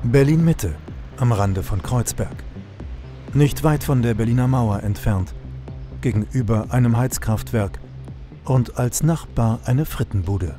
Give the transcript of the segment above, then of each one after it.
Berlin-Mitte, am Rande von Kreuzberg. Nicht weit von der Berliner Mauer entfernt, gegenüber einem Heizkraftwerk und als Nachbar eine Frittenbude.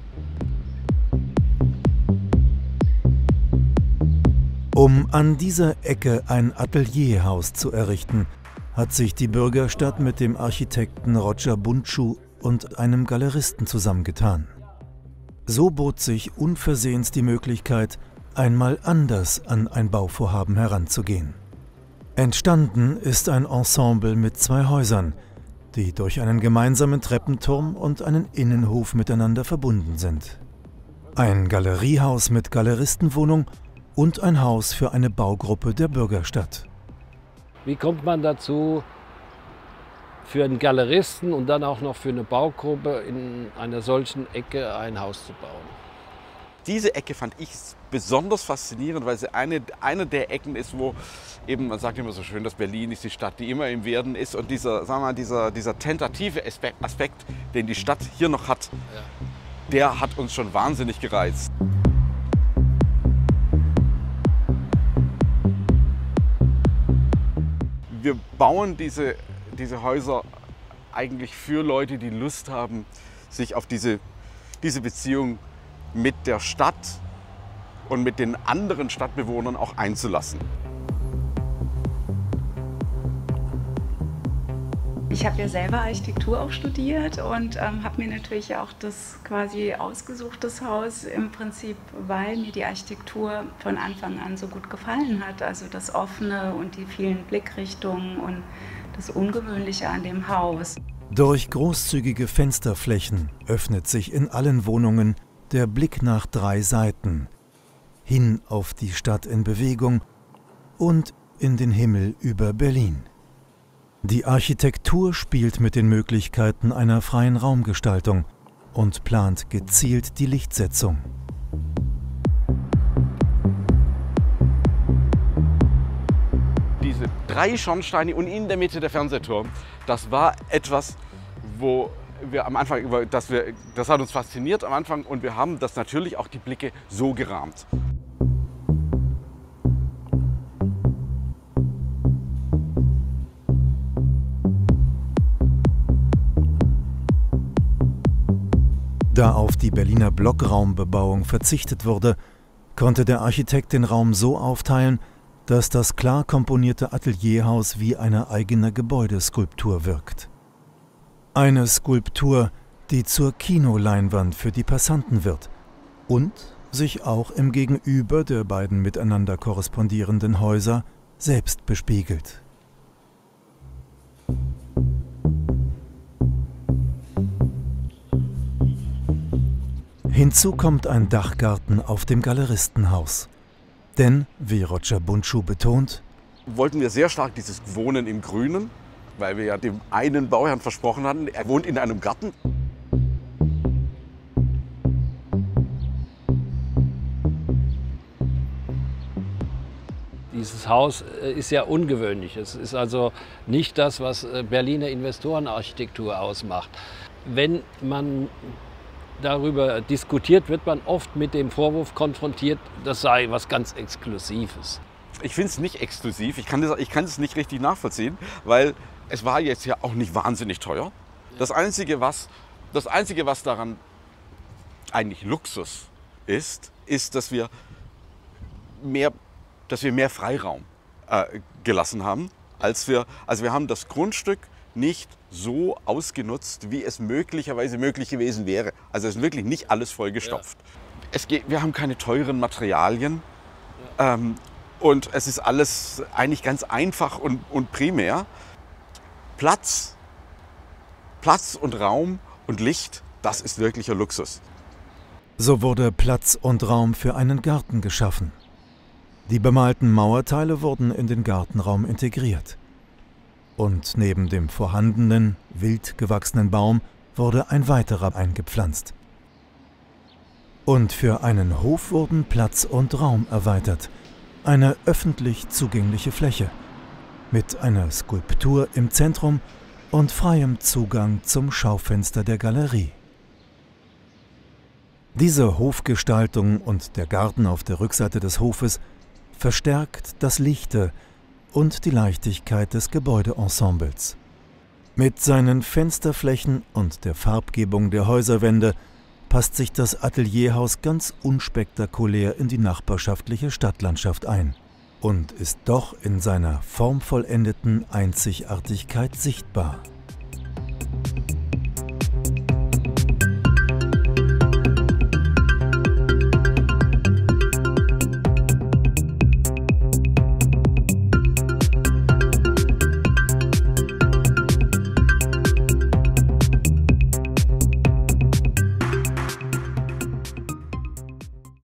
Um an dieser Ecke ein Atelierhaus zu errichten, hat sich die Bürgerstadt mit dem Architekten Roger Bundschuh und einem Galeristen zusammengetan. So bot sich unversehens die Möglichkeit, einmal anders an ein Bauvorhaben heranzugehen. Entstanden ist ein Ensemble mit 2 Häusern, die durch einen gemeinsamen Treppenturm und einen Innenhof miteinander verbunden sind. Ein Galeriehaus mit Galeristenwohnung und ein Haus für eine Baugruppe der Bürgerstadt. Wie kommt man dazu, für einen Galeristen und dann auch noch für eine Baugruppe in einer solchen Ecke ein Haus zu bauen? Diese Ecke fand ich besonders faszinierend, weil sie eine der Ecken ist, wo eben, man sagt immer so schön, dass Berlin ist die Stadt, die immer im Werden ist. Und dieser tentative Aspekt, den die Stadt hier noch hat, ja, der hat uns schon wahnsinnig gereizt. Wir bauen diese Häuser eigentlich für Leute, die Lust haben, sich auf diese Beziehung mit der Stadt und mit den anderen Stadtbewohnern auch einzulassen. Ich habe ja selber Architektur auch studiert und habe mir natürlich auch das quasi ausgesucht, das Haus, im Prinzip, weil mir die Architektur von Anfang an so gut gefallen hat. Also das Offene und die vielen Blickrichtungen und das Ungewöhnliche an dem Haus. Durch großzügige Fensterflächen öffnet sich in allen Wohnungen der Blick nach 3 Seiten, hin auf die Stadt in Bewegung und in den Himmel über Berlin. Die Architektur spielt mit den Möglichkeiten einer freien Raumgestaltung und plant gezielt die Lichtsetzung. Diese 3 Schornsteine und in der Mitte der Fernsehturm, das war etwas, wo wir am Anfang, das hat uns fasziniert am Anfang, und wir haben das natürlich auch die Blicke so gerahmt. Da auf die Berliner Blockraumbebauung verzichtet wurde, konnte der Architekt den Raum so aufteilen, dass das klar komponierte Atelierhaus wie eine eigene Gebäudeskulptur wirkt. Eine Skulptur, die zur Kinoleinwand für die Passanten wird und sich auch im Gegenüber der beiden miteinander korrespondierenden Häuser selbst bespiegelt. Hinzu kommt ein Dachgarten auf dem Galeristenhaus. Denn, wie Roger Bundschuh betont, wollten wir sehr stark dieses Wohnen im Grünen, weil wir ja dem einen Bauherrn versprochen hatten, er wohnt in einem Garten. Dieses Haus ist ja ungewöhnlich. Es ist also nicht das, was Berliner Investorenarchitektur ausmacht. Wenn man darüber diskutiert, wird man oft mit dem Vorwurf konfrontiert, das sei was ganz Exklusives. Ich finde es nicht exklusiv, ich kann es nicht richtig nachvollziehen, weil es war jetzt ja auch nicht wahnsinnig teuer. Das Einzige, was daran eigentlich Luxus ist, dass wir mehr Freiraum gelassen haben, also wir haben das Grundstück nicht so ausgenutzt, wie es möglicherweise möglich gewesen wäre. Also es ist wirklich nicht alles vollgestopft. Ja. Wir haben keine teuren Materialien, ja. Und es ist alles eigentlich ganz einfach und primär. Platz und Raum und Licht, das ist wirklicher Luxus. So wurde Platz und Raum für einen Garten geschaffen. Die bemalten Mauerteile wurden in den Gartenraum integriert. Und neben dem vorhandenen, wild gewachsenen Baum wurde ein weiterer eingepflanzt. Und für einen Hof wurden Platz und Raum erweitert. Eine öffentlich zugängliche Fläche mit einer Skulptur im Zentrum und freiem Zugang zum Schaufenster der Galerie. Diese Hofgestaltung und der Garten auf der Rückseite des Hofes verstärkt das Lichte und die Leichtigkeit des Gebäudeensembles. Mit seinen Fensterflächen und der Farbgebung der Häuserwände passt sich das Atelierhaus ganz unspektakulär in die nachbarschaftliche Stadtlandschaft ein und ist doch in seiner formvollendeten Einzigartigkeit sichtbar.